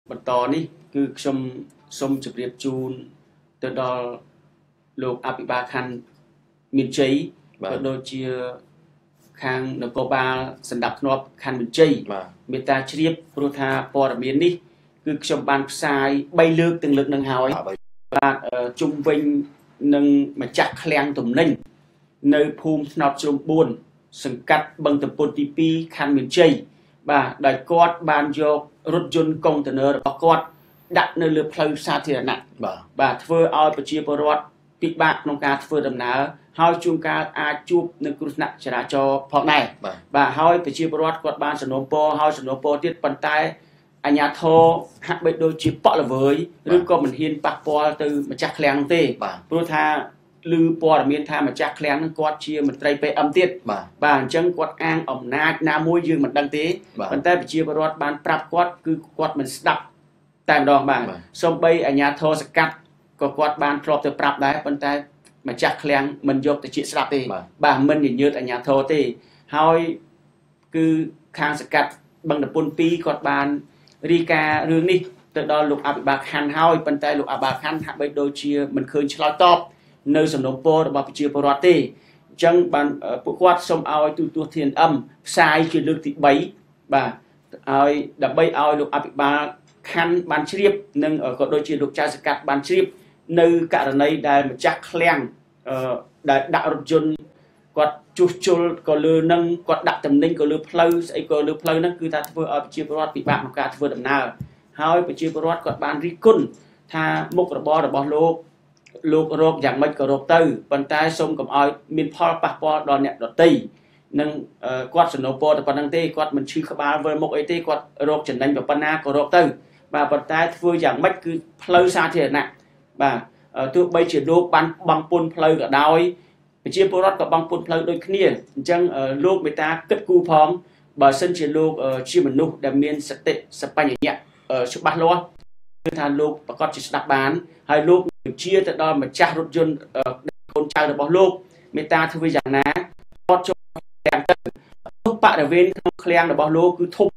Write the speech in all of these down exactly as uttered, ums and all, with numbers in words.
បន្ត នេះ គឺ ខ្ញុំ សូម ជម្រាប ជូន ទៅ ដល់ លោក អភិបាល ខណ្ឌ មានជ័យ ក៏ ដូចជា ខាង នគរបាល សណ្ដាប់ធ្នាប់ ខណ្ឌ មានជ័យ មេត្តា ជ្រាប ព្រោះថា ព័ត៌មាន នេះ គឺ ខ្ញុំ បាន ផ្សាយ បី លើក ទាំង លើក នឹង ហើយ បាទ ជុំវិញ នឹង ម្ចាស់ ឃ្លាំង ទំនិញ នៅ ភូមិ ថ្នោត ជ្រុំ បួន សង្កាត់ បឹងតពុត ទី ពីរ ខណ្ឌ មានជ័យ បាទ ដោយ គាត់ បាន យក រថយន្ត កុងតឺន័រ របស់គាត់ ដាក់ នៅ លើ ផ្លូវ សាធារណៈ បាទ បាទ ធ្វើ ឲ្យ ប្រជាពលរដ្ឋ ពិបាក ក្នុង ការ ធ្វើ ដំណើរ ហើយ ជួន កាល អាច ជួប នឹង គ្រោះថ្នាក់ ចរាចរណ៍ ផង ដែរ បាទ ហើយ ប្រជាពលរដ្ឋ គាត់ បាន សំណូមពរ ហើយ សំណូមពរ ទៀត ប៉ុន្តែ អាជ្ញាធរ ហាក់បី ដូចជា ប៉ក់ ល្វើយ ឬ ក៏ មិន ហ៊ាន ប៉ះពាល់ ទៅ ម្ចាស់ ឃ្លាំង ទេ ព្រោះ ថា ឮ ព័ត៌មាន ថា ម្ចាស់ ឃ្លាំង នឹង គាត់ ជា មន្ត្រី ពេ អឹម ទៀត បាទ អញ្ចឹង គាត់ អាង អំណាច ណាមួយ យើង មិន ដឹង ទេ ប៉ុន្តែ ប្រជាពលរដ្ឋ បាន ប្រាប់ គាត់ គឺ គាត់ មិន ស្ដាប់ តែ ម្ដង បាទ សូម្បី អាជ្ញាធរ សកាត់ ក៏ គាត់ បាន ធ្លាប់ ទៅ ប្រាប់ ដែរ ប៉ុន្តែ ម្ចាស់ ឃ្លាំង មិន យក ទៅ ជា ស្ដាប់ ទេ បាទ មិន ញញើត អាជ្ញាធរ ទេ ហើយ គឺ ខាង សកាត់ បឹងតពុន ពីរ គាត់ បាន រាយការណ៍ រឿង នេះ ទៅ ដល់ លោក អភិបាល ខណ្ឌ ហើយ ប៉ុន្តែ លោក អភិបាល ខណ្ឌ ហាក់បី ដូចជា មិន ឃើញ ឆ្លើយតប នៅ សំណូមពរ របស់ ប្រជាពលរដ្ឋ ទេ អញ្ចឹង បាន ពួក គាត់ សូម ឲ្យ ទូទស្សន៍ ធី អេន អឹម ផ្សាយ ជា លើក ទី បី បាទ ឲ្យ ដើម្បី ឲ្យ លោក អភិបាល ខណ្ឌ បាន ជ្រាប និង ក៏ ដូចជា លោក ចៅ សកាត់ បាន ជ្រាប នៅ ករណី ដែល ម្ចាស់ ឃ្លាំង អឺ ដែល ដាក់ រថយន្ត គាត់ ជួសជុល ក៏ លើ នឹង គាត់ ដាក់ ទំនិញ ក៏ លើ ផ្លូវ ស្អី ក៏ លើ ផ្លូវ ហ្នឹង គឺ ថា ធ្វើ ឲ្យ ប្រជាពលរដ្ឋ ពិបាក ក្នុង ការ ធ្វើ ដំណើរ ហើយ ប្រជាពលរដ្ឋ គាត់ បាន រិះគន់ ថា មុខរបរ របស់ លោក លោក រក យ៉ាងម៉េច ក៏ រក ទៅ ប៉ុន្តែ សូម កុំ ឲ្យ មាន ផល ប៉ះពាល់ ដល់ អ្នក ដទៃ និង គាត់ សំណូមពរ តែ ប៉ុណ្្នឹង ទេ គាត់ មិន ឈឺ ក្បាល វិល មុខ អី ទេ គាត់ រក ចំណេញ ប៉ុណ្ណា ក៏ រក ទៅ បាទ ប៉ុន្តែ ធ្វើ យ៉ាងម៉េច គឺ ផ្លូវ សាធារណៈ បាទ ទោះបីជា លោក បាន បង់ពន្ធ ផ្លូវ ក៏ ដោយ ប្រជាពលរដ្ឋ ក៏ បង់ពន្ធ ផ្លូវ ដូច គ្នា អញ្ចឹង លោក មេត្តា គិត គូរ ផង បើសិនជា លោក ជា មនុស្ស ដែល មាន សតិ សប្បញ្ញៈ ច្បាស់លាស់ គឺ ថា លោក ប្រកាស ជា ស្ដាប់ បាន ហើយ លោក ជា ទៅ ដល់ ម្ចាស់ រថយន្ត កូន ចៅ របស់ លោក មេត្តា ធ្វើ យ៉ាងណា គាត់ ចូល ឃ្លាំង ទៅ បរិវេណ ក្នុង ឃ្លាំង របស់ លោក គឺ ធំ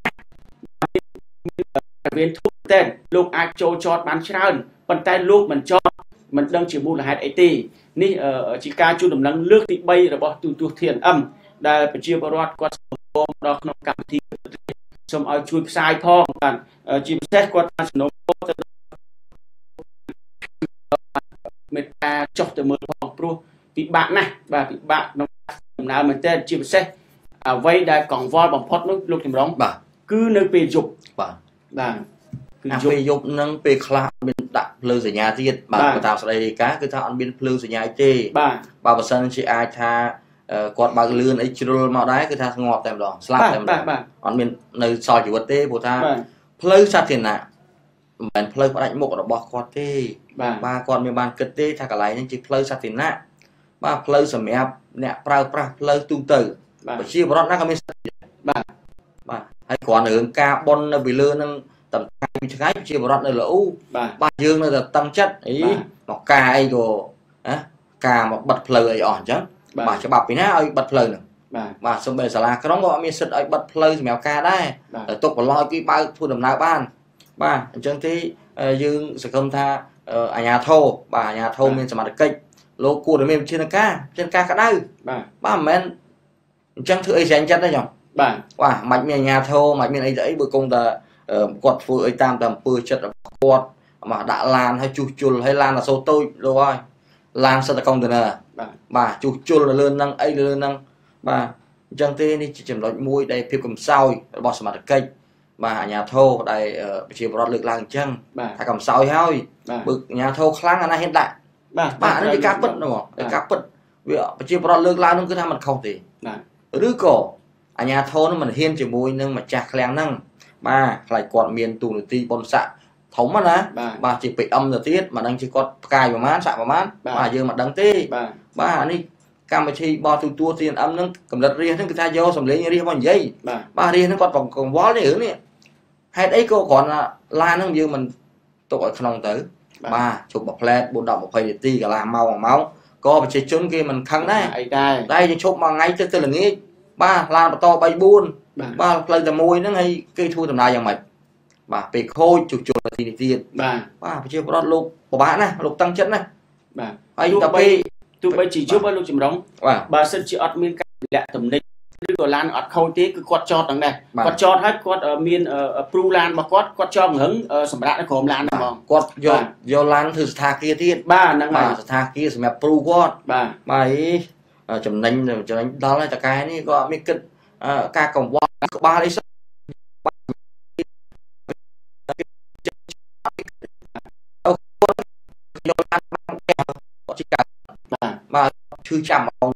បរិវេណ ធំ តែន លោក អាច ចូល ចត បាន ច្រើន ប៉ុន្តែ លោក មិន ចត មិន ដឹង ជា មូលហេតុ អី ទេ នេះ ជា ការ ជូន ដំណឹង លើក ទី បី របស់ ទូទស្សន៍ ធី អេន អឹម ដែល ប្រជាពលរដ្ឋ គាត់ សំណូមពរ ដល់ ក្នុង កម្មវិធី សូម ឲ្យ ជួយ ផ្សាយ ផង បាទ ជា ពិសេស គាត់ បាន សំណូមពរ ទៅ មេត្តា ចុះ ទៅ មើល ផង ព្រោះ ពិបាក ណាស់ បាទ ពិបាក ក្នុង ដំណើរ មែនទែន ជា ពិសេស អ្វី ដែល កង្វល់ បំផុត នោះ លោក ចម្រុង បាទ គឺ នៅ ពេល យប់ បាទ បាទ គឺ យប់ ពេល យប់ នឹង ពេល ខ្លះ មាន ដាក់ ភ្លើង សញ្ញា ទៀត បាទ តាម ស្ដី រាយការណ៍ គឺ ថា អត់ មាន ភ្លើង សញ្ញា ទេ បាទ បើ បើសិន ជា អាច ថា គាត់ បើក លឿន អី ជ្រុល មក ដែរ គឺ ថា ងាប់ តែ ម្ដង ស្លាប់ តែ ម្ដង អត់ មាន នៅ សល់ ជីវិត ទេ ព្រោះ ថា ផ្លូវ សាធារណៈ មិនមែន ផ្លូវ ផ្ដាច់មុខ របស់ គាត់ ទេ បាទ គាត់ មាន បាន គិត ទេ ថា កន្លែង ហ្នឹង ជា ផ្លូវ សាធារណៈ បាទ ផ្លូវ សម្រាប់ អ្នក ប្រើប្រាស់ ផ្លូវ ទូទៅ ប្រជាពលរដ្ឋ ណា ក៏ មាន សិទ្ធិ បាទ បាទ ហើយ គ្រាន់ រឿង ការ បុណ្យ នៅ ពី លើ ហ្នឹង តែ ថ្ងៃ ពី ថ្ងៃ ប្រជាពលរដ្ឋ នៅ ល្អូ បាទ យើង នៅ តែ តឹង ចិត្ត អី មក ការ អី ក៏ ណា ការ មក បិទ ផ្លូវ អី អស់ អញ្ចឹង បាទ ច្បាប់ ពី ណា ឲ្យ បិទ ផ្លូវ ហ្នឹង បាទ បាទ សូម្បី សាលា ក្រុង ក៏ អត់ មាន សិទ្ធិ ឲ្យ បិទ ផ្លូវ សម្រាប់ ការ ដែរ តែ ទុក បន្លោ ឲ្យ គេ បើក ធ្វើ ដំណើរ បាន បាទ អញ្ចឹង ទេ យើង សង្ឃឹម ថា អាជ្ញាធរ បាទ អាជ្ញាធរ មាន សមត្ថកិច្ច លោក គួរ តែ មាន វិធានការ វិធានការ ក្តៅ បាទ បាទ មិនមែន អញ្ចឹង ធ្វើ អី ស្រែង ចិត្ត ទេ ញោម បាទ បាទ មិន មាន អាជ្ញាធរ មិន មាន អី ទៅ អី បើ គង់ តែ គាត់ ធ្វើ អី តាម តែ អំពើ ចិត្ត របស់ គាត់ មក ដាក់ ឡាន ឲ្យ ជួសជុល ហើយ ឡាន អសូរ តូច លោក អើយ ឡាន សិត តែ កុងតឺន័រ បាទ បាទ ជួសជុល នៅ លើ ហ្នឹង អី លើ ហ្នឹង បាទ អញ្ចឹង ទេ នេះ ជា ចំណុច មួយ ដែល ភាព កំសោយ របស់ សមត្ថកិច្ច បាទ អាជ្ញាធរ ដែល ប្រជាពលរដ្ឋ លើកឡើង អញ្ចឹង ថា កំសោយ ហើយ បើ អាជ្ញាធរ ខ្លាំង អាណា ហ៊ាន ដាក់ បាទ បាទ អានេះ ជា ការ ពិត ហ្មង ការ ពិត វា ប្រជាពលរដ្ឋ លើកឡើង ហ្នឹង គឺ ថា មិន ខុស ទេ បាទ ឬ ក៏ អាជ្ញាធរ នឹង មិន ហ៊ាន ជាមួយ នឹង ម្ចាស់ ឃ្លាំង ហ្នឹង បាទ ខ្លាច គាត់ មាន តួនាទី បុណ្យស័ក្តិ ធំ ណា បាទ ជា ពេ អឹម ទៅ ទៀត មិន ដឹង ជា គាត់ ផ្កាយ ប្រមាណ ស័ក្តិ ប្រមាណ បាទ យើង មិន ដឹង ទេ បាទ បាទ អានេះ កម្មវិធី បោះ ទូទួល ធី អេន អឹម ហ្នឹង កម្រិត រាស ហ្នឹង គឺ ថា យក សំឡេង រាស មក និយាយ បាទ រាស ហ្នឹង គាត់ កង្វល់ នេះ រឿង នេះ ហេតុ អី ក៏ គ្រាន់ តែ ឡាន ហ្នឹង យើង មិន ទុក ឲ្យ ក្នុង ទៅ បាទ ជប់ មួយ ផ្លែត បួន ដប់ ម្ភៃ នាទី កន្លះ ម៉ោង មួយ ម៉ោង ក៏ ប្រជាជន គេ មិន ខឹង ដែរ អី ដែរ តែ យើង ឈប់ មួយ ថ្ងៃ ទៅ ទៅ ល្ងាច បាទ ឡាន បន្ត បី បួន បាទ ផ្លូវ តែ មួយ ហ្នឹង ហើយ គេ ធ្វើ ដំណើរ យ៉ាងម៉េច bà bị khôi chụp chụp là thì tiền bà bà chưa có lục của bạn này lục tăng chất này bà hay tập đi tụi bây chỉ giúp lục chìm đóng bà sân chỉ ọt miên cái tầm định đứa của lan ọt khôi tí cứ quạt chọt đằng này quạt chọt hết quạt ở miên ở pru lan mà quạt quạt cho hứng sầm rạ nó khom lan mà quạt do do lan từ thà kia tiền ba năng bà thà kia sầm pru quạt bà bà ấy chấm đánh chấm đánh đó là cái này có mấy cái ca cổng quạt ba đấy mà chưa chạm ông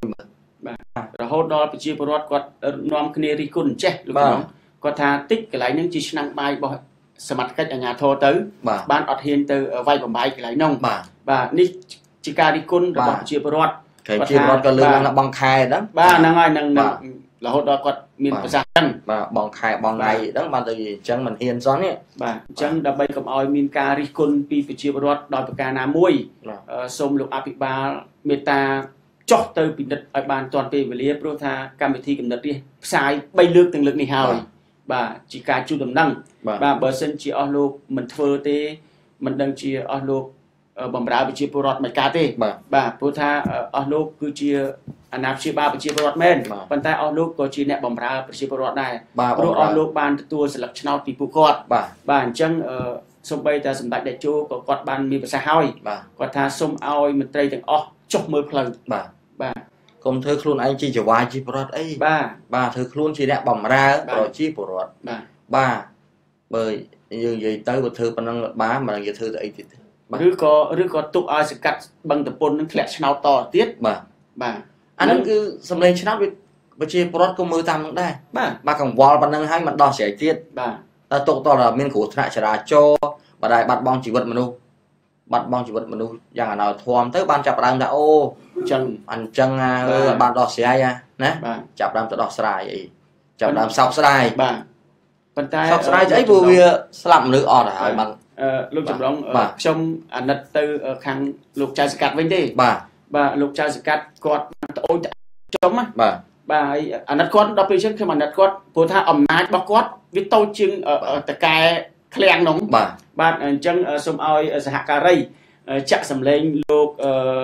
rồi hốt đó bị chia bớt quạt nom kia đi cùn chết lúc đó quạt thà tích cái lại những chỉ năng bài bỏ sờ mặt cách ở nhà thô tới ban ọt hiền từ vay của bài cái lại nông và ní chỉ ca đi cùn rồi bỏ chia bớt cái chia bớt cái lương là bằng khai đó ba năng ai năng là hốt đó quạt miền Bắc Giang và bằng khai bằng ngày đó mà từ chân mình hiền xóa nhé và chân đã bay cầm oi miền ca đi cùn pi phải chia bớt đòi bậc ca nam muôi sôm lục áp ba meta chót từ bình đất ở bàn toàn về về lý pro tha cam thi cầm đất đi sai bay lược từng lực này hào bà chỉ cả chu tầm năng bà bờ sân chỉ ở lô mình thưa tê mình đang chỉ ở lô bầm ráo bị chia pro mày cá tê bà pro tha ở lô cứ chia anh áp chia ba bị chia pro men bàn tay ở lô có chia nẹt bầm ráo bị chia pro này pro ở lô bàn tua selection channel bị phụ quạt bà chân sông bay ta sầm đại đại châu có quạt bàn mi bờ sa hoi quạt tha sông ao mình tây từng o chọc mưa phơi bà bà công thơ khuôn anh chỉ cho vài chi bọt ấy bà bà thơ khuôn chỉ đẹp bầm ra rồi chi bọt bà bà bởi như vậy tới một thơ bằng năng bá mà như thơ ấy thì rứa có rứa có tụ ai sẽ cắt bằng tập pôn nó lẹ nào to tiết bà bà anh cứ xâm lên cho nó bị bị chi bọt có mưa tam nữa đây bà bà còn vào bằng năng hai mặt đỏ sẽ tiết bà ta tụ to là miền khổ thạ trả cho bà đại bắt bong chỉ vật mà đâu bắt bong chỉ vật mà đâu rằng nào thòm tới ban chập đang đã ô chân anh chân à bạn đỏ xe à nè chập đam cho đỏ sài vậy chập đam sọc sài bà bàn tay sọc sài ấy vừa vừa làm nữa ọt hả bằng lúc chụp đóng trong anh đặt từ khang lục trai cắt với đi bà bà lục trai cắt quạt ôi chống á bà bà ấy anh đặt quạt đọc đi trước khi mà đặt quạt cô tha ẩm nát bóc quạt với tôi chưng ở tại cái khen nóng bà bạn chân sông oi hạ cà ray chặt sầm lên lục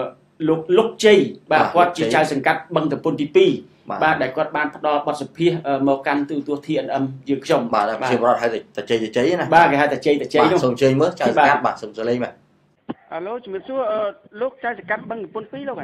lục lục chi bà quạt chỉ trai sừng cắt bằng tập pôn tivi bà đại quạt ban đo bọt sập pia màu cam từ tua thiện âm dược trồng bà là chơi bọt hay là chơi chơi này ba cái hai là chơi là chơi luôn sông chơi mới trai cắt bà sông chơi lên mà alo chúng mình xưa lúc trai cắt bằng pôn pí đâu mà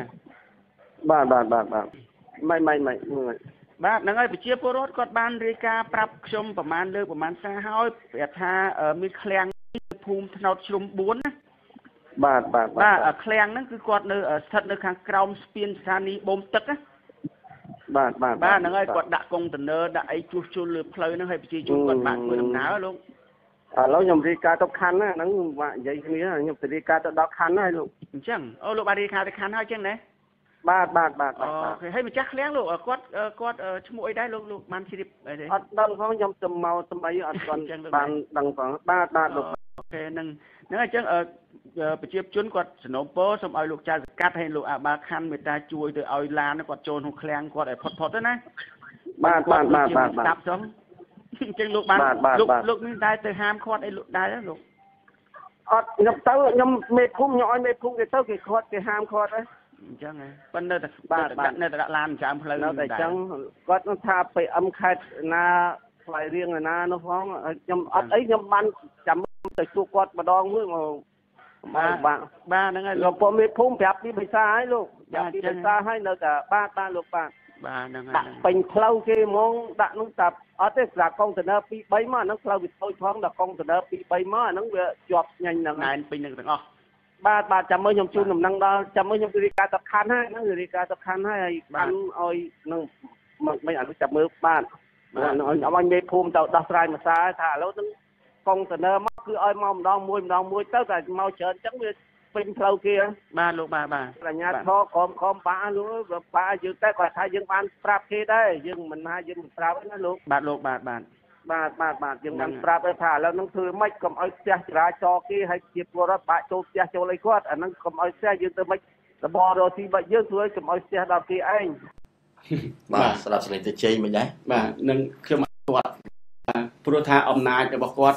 bà bà bà bà mày mày mày បាទហ្នឹងហើយប្រជាពលរដ្ឋគាត់បានរាយការណ៍ប្រាប់ខ្ញុំប្រហែលលើប្រហែលសារហើយប្រាប់ថាមានឃ្លាំងភូមិថ្នោតជ្រុំបួនណាបាទបាទបាទឃ្លាំងហ្នឹងគឺគាត់នៅស្ថិតនៅខាងក្រោមស្ពានស្ថានីយ៍បូមទឹកណាបាទបាទបាទហ្នឹងហើយគាត់ដាក់កុងតឺន័រដាក់អីជួសជុលលើផ្លូវហ្នឹងហើយប្រជាជនគាត់បានធ្វើដំណើរលោកឥឡូវខ្ញុំរាយការណ៍ទៅខណ្ឌណាហ្នឹងបាក់និយាយគ្នាខ្ញុំទៅរាយការណ៍ទៅដល់ខណ្ឌហើយលោកអញ្ចឹងអូលោកបានរាយការណ៍ទៅខណ្ឌហើយអញ្ចឹងណាបាទបាទបាទអូខេហើយម្ចាស់ឃ្លាំងលោកគាត់គាត់ឈ្មោះអីដែរលោកលោកបានជ្រាបអីទេអត់ដឹងផងខ្ញុំទៅមកស្មីអត់គាត់បានដឹងផងបាទបាទលោកអូខេហ្នឹងហ្នឹងអញ្ចឹងប្រជាជនគាត់សនំពោសូមឲ្យលោកចៅសកាត់ហើយលោកអាបាខណ្ឌមេត្តាជួយទៅឲ្យឡានគាត់ចូលក្នុងឃ្លាំងគាត់ឲ្យផុតផុតទៅណាបាទបាទបាទបាទស្ដាប់ចឹងអញ្ចឹងលោកបានលោកលោកនេះដែរទៅហាមគាត់អីលោកដែរលោកអត់ខ្ញុំទៅខ្ញុំមេភូមិខ្ញុំឲ្យមេភូមិគេទៅគេគាត់គេហាមគាត់ហ៎អញ្ចឹងហ៎ប៉ុន្តែតែដាក់នៅតែដាក់ឡានចាំផ្លូវនៅតែអញ្ចឹងគាត់នឹងថាពីអឹមខេតណាផ្លៃរៀងណានោះផងខ្ញុំអត់អីខ្ញុំបានចាំទៅជួបគាត់ម្ដងមួយមកបាទបាទហ្នឹងហើយលោកពុំមេភូមិប្រាប់ពីភាសាហើយលោកប្រាប់ពីភាសាហើយនៅតែបាទបាទលោកបាទបាទហ្នឹងហើយដាក់ពេញផ្លូវគេហ្មងដាក់នោះតែអត់ទេស្រាប់កុងតឺន័រពីរ បីមកហ្នឹងផ្លូវវាតូចផងដល់កុងតឺន័រពីរ បីមកអាហ្នឹងវាជាប់ញ៉ាញ់ហ្នឹងណែនពេញនឹងទាំងអស់បាទបាទចាំមើលខ្ញុំជូនដំណឹងដល់ចាំមើលខ្ញុំរាយការណ៍ទៅខណ្ឌហើយហ្នឹងរាយការណ៍ទៅខណ្ឌហើយហើយខណ្ឌឲ្យនឹងមិនអត់ចាំមើលបាទឲ្យមេភូមិទៅដោះស្រាយមួយសារថាឥឡូវហ្នឹងកុងតឺន័រមកគឺឲ្យមកម្ដងមួយម្ដងមួយទៅតែមកច្រើនអញ្ចឹងវាពេញផ្លូវគេបាទលោកបាទបាទបញ្ញាធរក្រុមក្រុមបាលោកបាយើងតែគាត់ថាយើងបានប្រាប់គេដែរយើងមិនថាយើងមិនប្រាប់ណាលោកបាទលោកបាទបាទបាទបាទបាទយើងបានប្រាប់ថាឥឡូវហ្នឹងធ្វើម៉េចកុំឲ្យផ្ទះចរាចរណ៍គេឲ្យជាពលរដ្ឋបាក់ចូលផ្ទះចូលអីគាត់អាហ្នឹងកុំឲ្យផ្ទះយើងទៅម៉េចរបររទីបាច់យើងធ្វើឲ្យកុំឲ្យផ្ទះដល់គេឯងបាទស្ដាប់ស្លេងទៅជ័យមិនដែរបាទនឹងខ្ញុំគាត់ព្រោះថាអំណាចរបស់គាត់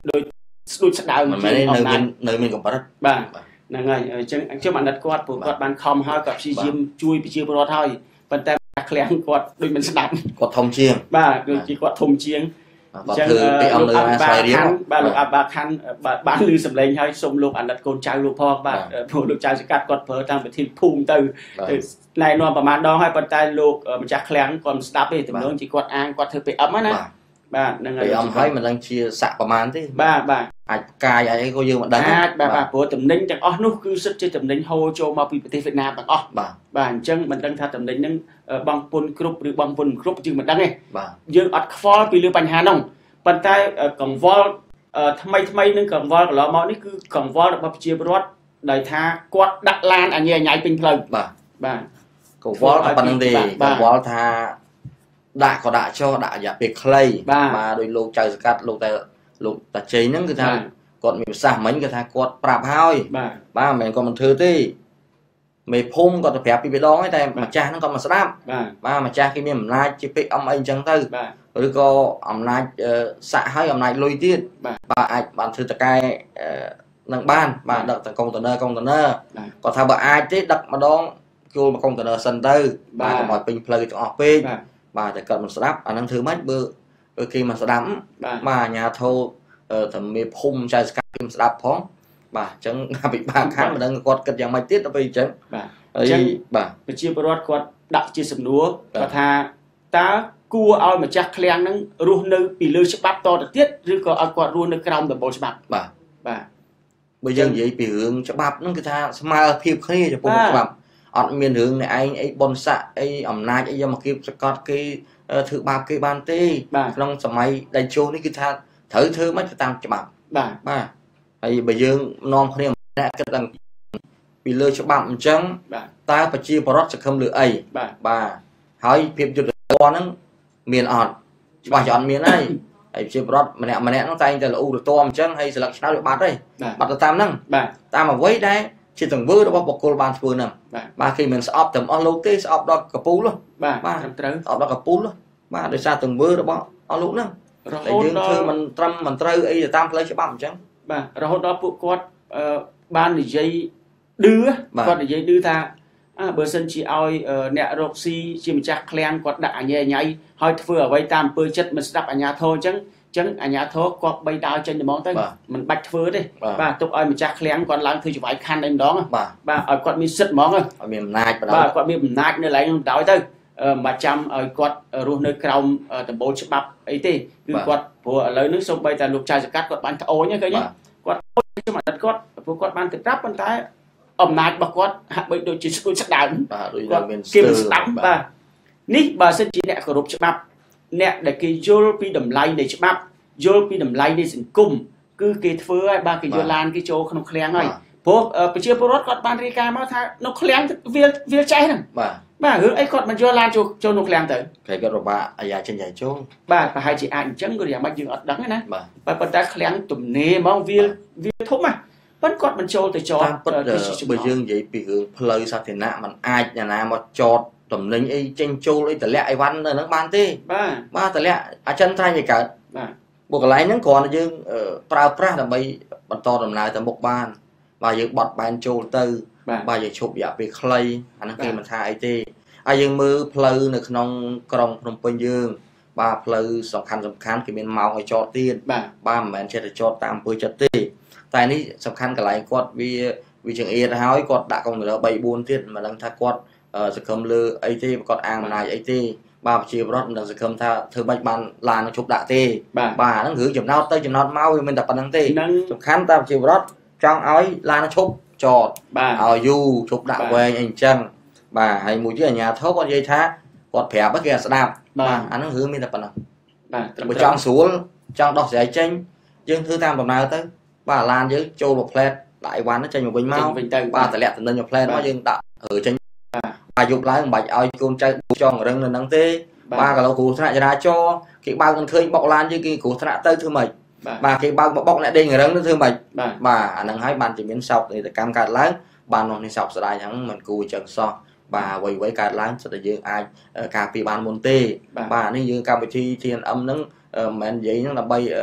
โดยដូចស្ដៅមិនមែននៅមាននៅមានកម្រិតបាទហ្នឹងហើយអញ្ចឹងខ្ញុំអាណិតគាត់ព្រោះគាត់បានខំហើយគាត់ព្យាយាមជួយប្រជាពលរដ្ឋហើយប៉ុន្តែឃ្លាំងគាត់ដូចមិនស្ដាប់គាត់ធំជាងបាទដូចជាគាត់ធំជាងគាត់ធ្វើពីអង្គលើស្វ័យរៀងបាទលោកអបាខណ្ឌបាទបានឮសម្លេងហើយសូមលោកអាណិតកូនចៅលោកផងបាទព្រោះលោកចៅសកាត់គាត់ប្រើតាមវិធីភូមិទៅណែនាំប្រហែលដងហើយប៉ុន្តែលោកម្ចាស់ឃ្លាំងគាត់មិនស្ដាប់ទេទំនងជាគាត់អាងគាត់ធ្វើពីអឹមណាបាទហ្នឹងហើយពីអឹមហើយមិនដឹងជាស័កប្រហែលទេបាទបាទអាចកាយអាចអីក៏យើងមិនដឹងអាចបាទបាទព្រោះតំណែងទាំងអស់នោះគឺសិតជាតំណែងហូរចូលមកពីប្រទេសវៀតណាមទាំងអស់បាទបាទអញ្ចឹងមិនដឹងថាតំណែងហ្នឹងបងពុនគ្រប់ឬបងពុនគ្រប់យើងមិនដឹងទេបាទយើងអត់ខ្វល់ពីលើបញ្ហាហ្នឹងប៉ុន្តែកង្វល់ថ្មីថ្មីនឹងកង្វល់កន្លងមកនេះគឺកង្វល់របស់ប្រជាពលរដ្ឋដែលថាគាត់ដាក់ឡានអញ្ញាញ៉ៃពេញផ្លូវបាទបាទកង្វល់តែប៉ុណ្្នឹងទេកង្វល់ថាដាក់ក៏ដាក់ចោលដាក់រយៈពេលខ្លីបាទដោយលោកចៅសកាត់លោកតែលោកតាជ័យហ្នឹងគឺថាគាត់មានប្រសាសន៍មិញគឺថាគាត់ប្រាប់ហើយបាទបាទមិនមែនគាត់មិនធ្វើទេមេភូមិគាត់ទៅប្រាប់ពីរដងហើយតែម្ចាស់ហ្នឹងគាត់មិនស្ដាប់បាទបាទម្ចាស់គេមានអំណាចជាពេកអមអីអញ្ចឹងទៅបាទឬក៏អំណាចសាក់ហើយអំណាចលុយទៀតបាទអាចបានធ្វើតកែនឹងបានបាទដឹកទៅកុងតឺន័រកុងតឺន័រគាត់ថាបើអាចទេដឹកម្ដងជួលមកកុងតឺន័រសិនទៅបាទកុំឲ្យពេញផ្លូវទាំងអស់ពេកបាទតែគាត់មិនស្ដាប់អាហ្នឹងធ្វើម៉េចបើគេមិនស្ដាប់បាទអាញាធោតែមេភូមិចៅសកាត់គេមិនស្ដាប់ផងបាទអញ្ចឹងអភិបាលខណ្ឌមិនដឹងគាត់គិតយ៉ាងម៉េចទៀតដល់ពេលអញ្ចឹងបាទអញ្ចឹងបាទប្រជាពលរដ្ឋគាត់ដាក់ជាសំណួរគាត់ថាតើគួរឲ្យម្ចាស់ឃ្លាំងហ្នឹងរស់នៅពីលើច្បាប់តទៅទៀតឬក៏ឲ្យគាត់រស់នៅក្រោមដំបូលច្បាប់បាទបាទបើយើងនិយាយពីរឿងច្បាប់ហ្នឹងគឺថាស្មើភាពគ្នាចំពោះច្បាប់អត់មានរឿងអ្នកឯងអីបុណ្យស័ក្តិអីអំណាចអីយកមកគៀបសកត់គេធ្វើបាបគេបានទេក្នុងសម័យដៃជោនេះគឺថាត្រូវធ្វើមិនទៅតាមច្បាប់បាទបាទហើយបើយើងនាំគ្នាអ្នកគិតដល់ពីលើច្បាប់អញ្ចឹងតើប្រជាពលរដ្ឋសង្ឃឹមលើអីបាទបាទហើយភាពយុត្តិធម៌ហ្នឹងមានអត់ច្បាស់ជាអត់មានហើយហើយប្រជាពលរដ្ឋម្នាក់ម្នាក់ហ្នឹងតែងតែល្អូរតមអញ្ចឹងហើយស្លឹកឆ្នោតវាបាត់ហើយបាត់ទៅតាមហ្នឹងបាទតាមអ្វីដែលជាទង្វើរបស់បុគ្គលបានធ្វើហ្នឹងបាទគេមិនស្អប់តែអស់លោកទេស្អប់ដល់កពូលបាទបាទត្រឹមត្រូវស្អប់ដល់កពូលបាទដោយសារទង្វើរបស់អស់លោកហ្នឹងតែយើងធ្វើមិនត្រឹមមិនត្រូវអីទៅតាមផ្លូវច្បាប់អញ្ចឹងបាទរហូតដល់ពួកគាត់បាននិយាយឌឺគាត់និយាយឌឺថាអើបើសិនជាឲ្យអ្នករកស៊ីជាម្ចាស់ឃ្លាំងគាត់ដាក់អញ្ញាញ៉ៃហើយធ្វើអ្វីតាមអំពើចិត្តមិនស្ដាប់អាជ្ញាធរអញ្ចឹងអញ្ចឹងអាជ្ញាធរគាត់បីដើរចេញទៅហ្មងទៅមិនបាច់ធ្វើទេបាទទុកឲ្យម្ចាស់ឃ្លាំងគាត់ឡើងធ្វើចង្វាយខណ្ឌតែម្ដងបាទឲ្យគាត់មានសិទ្ធិហ្មងឲ្យមានអំណាចបាទគាត់មានអំណាចនៅឡើងនោះដោយទៅមិនចាំឲ្យគាត់រស់នៅក្រោមដំបូលច្បាប់អីទេគឺគាត់ព្រោះឥឡូវនេះសូម្បីតែលោកចៅសកាត់គាត់បានត្អូញឃើញទេគាត់ខ្ញុំអត់គាត់ព្រោះគាត់បានទៅប្រាប់ប៉ុន្តែអំណាចរបស់គាត់ហាក់បីដូចជាស្គួយស្ដើងបាទដូចតែមានគេមិនស្ដាប់បាទនេះបើសិនជាអ្នកគោរពច្បាប់អ្នកដែលគេយល់ពីតម្លៃនៃច្បាប់យល់ពីតម្លៃនៃសង្គមគឺគេធ្វើឲ្យបាទគេយកឡានគេចូលក្នុងឃ្លាំងហើយព្រោះប្រជាពលរដ្ឋគាត់បានរាយការណ៍មកថានៅឃ្លាំងវាវាចេះហ្នឹងបាទបាទរឿងអីគាត់មិនយកឡានចូលចូលក្នុងឃ្លាំងទៅគេគាត់របាអាយ៉ាចេញយាយចូលបាទប្រហែលជាអាចអញ្ចឹងក៏យ៉ាងម៉េចយើងអត់ដឹងណាបាទប៉ុន្តែឃ្លាំងទំនេរហ្មងវាវាធំណាប៉ុន្តែគាត់បញ្ចូលទៅចតតាមពិតបើយើងនិយាយពីរឿងផ្លូវសាធារណៈมันអាចអ្នកណាមកចតតំណែងអីចេញចូលអីតម្លាក់អីវ៉ាន់នៅហ្នឹងបានទេបាទបាទតម្លាក់អចិន្ត្រៃយ៍ឯកើតបាទបុគ្គលិកហ្នឹងគ្រាន់តែយើងប្រើប្រាស់ដើម្បីបន្តដំណើរទៅមុខបានបាទយើងបត់បែនចូលទៅបាទយើងឈប់រយៈពេលខ្លីអាហ្នឹងគេមិនថាអីទេហើយយើងមើលផ្លូវនៅក្នុងក្រុងភ្នំពេញយើងបាទផ្លូវសំខាន់សំខាន់គេមានម៉ោងឲ្យចតទៀតបាទមិនមែនចេះតែចតតាមអំពើចិត្តទេតែនេះសំខាន់កន្លែងគាត់វាវាចង្អៀតហើយគាត់ដាក់កុងតឺន័រ3 4ទៀតមិនដឹងថាគាត់សង្ឃឹមលើអីទេគាត់អាងអំណាចអីទេបាទប្រជាពលរដ្ឋមិនដឹងសង្ឃឹមថាធ្វើម៉េចបានឡាននឹងជប់ដាក់ទេបាទហ្នឹងរឿងចំណោទទៅចំណោទមកវាមិនតែប៉ុណ្្នឹងទេសំខាន់តែប្រជាពលរដ្ឋចង់ឲ្យឡាននឹងជប់ចតឲ្យយូរជប់ដាក់វែងអីអញ្ចឹងបាទហើយមួយទៀតអាជ្ញាធរគាត់និយាយថាគាត់ប្រាប់គេអត់ស្ដាប់បាទអាហ្នឹងរឿងមានតែប៉ុណ្ណឹងបាទបើចង់ស្រួលចង់ដោះស្រាយចេញយើងធ្វើតាមដំណើរទៅបាទឡានយើងចូលមកផ្លែតដាក់អីវ៉ាន់ចេញមកវិញមកបាទតម្លាក់តំណែងមកផ្លែតមកយើងដាក់រើចេញបាទយប់ឡើងមិនបាច់ឲ្យកូនចៅចង់រឹងនៅហ្នឹងទេបាទក៏លោកគ្រូថ្នាក់ចរាចរណ៍គេបើកមិនឃើញបុកឡានយើងគេគ្រូថ្នាក់ទៅធ្វើម៉េចបាទគេបើកមកបុកអ្នកដេញរឹងទៅធ្វើម៉េចបាទអាហ្នឹងហើយបានជាមានសោកនាដកម្មកើតឡើងបាននោះនេះសោកស្ដាយហ្នឹងមិនគួរអញ្ចឹងសោះបាទអ្វីអ្វីកើតឡើងសិតតែយើងអាចការពារបានមុនទេបាទនេះយើងកម្មវិធី ที เอ็น เอ็ม ហ្នឹងមិនមែននិយាយហ្នឹងដើម្បី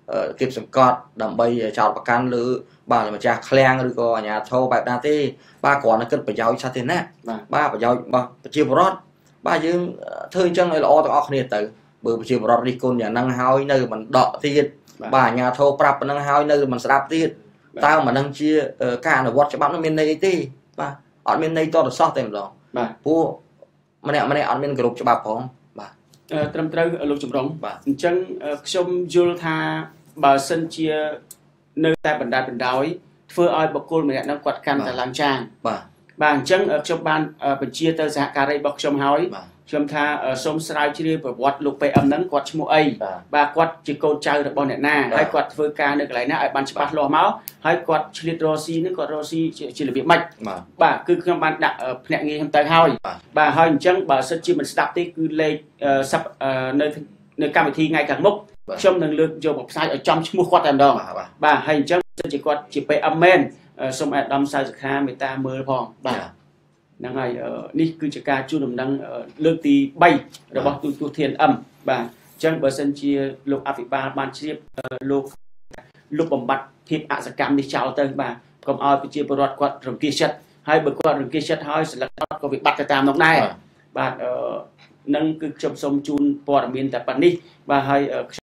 គៀបសង្កត់ដើម្បីចោតប្រកាន់ឬបាទម្ចាស់ឃ្លាំងឬក៏អាជ្ញាធរបែបណាទេបាទគ្រាន់តែគិតប្រយោជន៍សាធារណៈបាទប្រយោជន៍របស់ប្រជាពលរដ្ឋបាទយើងធ្វើអញ្ចឹងឲ្យល្អទាំងអស់គ្នាទៅបើប្រជាពលរដ្ឋរិះគន់យ៉ាងហ្នឹងហើយនៅមិនដកទៀតបាទអាជ្ញាធរប្រាប់ប៉ុណ្ណឹងហើយនៅមិនស្ដាប់ទៀតតើមិនដឹងជាការអនុវត្តច្បាប់នោះមានន័យអីទេបាទអត់មានន័យតទៅសោះតែម្ដងបាទព្រោះម្នាក់ម្នាក់អត់មានគោរពច្បាប់ផងបាទត្រឹមត្រូវលោកចម្រុងអញ្ចឹងខ្ញុំយល់ថាបើសិនជានៅតែបណ្ដាបណ្ដោយធ្វើឲ្យបុគ្គលម្នាក់នឹងគាត់កាន់តែឡើងចាងបាទបាទអញ្ចឹងខ្ញុំបានបញ្ជាទៅសហការីរបស់ខ្ញុំហើយខ្ញុំថាសូមស្រាវជ្រាវប្រវត្តិលោក pê em ហ្នឹងគាត់ឈ្មោះអីបាទគាត់ជាកូនចៅរបស់អ្នកណាហើយគាត់ធ្វើការនៅកន្លែងណាឲ្យបានច្បាស់លាស់មកហើយគាត់ឆ្លៀតរកស៊ីហ្នឹងគាត់រកស៊ីជារបៀបម៉េចបាទគឺខ្ញុំបានដាក់ភ្នាក់ងារខ្ញុំទៅហើយបាទហើយអញ្ចឹងបើសិនជាមិនស្ដាប់ទេគឺលេខនៅនៅកម្មវិធីថ្ងៃខាងមុខខ្ញុំនឹងលើកយកមកផ្សាយឲ្យចំឈ្មោះគាត់តែម្ដងបាទហើយអញ្ចឹងសិនជាគាត់ជា pê em មែនសូមអាដាមសៅសុខាមេត្តាមើលផងបាទហ្នឹងហើយនេះគឺជាការជូនដំណឹងលើកទីបីរបស់ទូទស្សន៍ ធី អេន អឹម បាទអញ្ចឹងបើសិនជាលោកអភិបាលបានជ្រាបលោកលោកបំបត្តិភាពអសកម្មនេះចោលទៅបាទកុំឲ្យប្រជាពលរដ្ឋគាត់រង្គៀសចិត្តហើយបើគាត់រង្គៀសចិត្តហើយស្លឹកគាត់ក៏វាបាត់ទៅតាមនោះដែរបាទនឹងគឺខ្ញុំសូមជូនព័ត៌មានតែប៉ុណ្្នេះបាទហើយ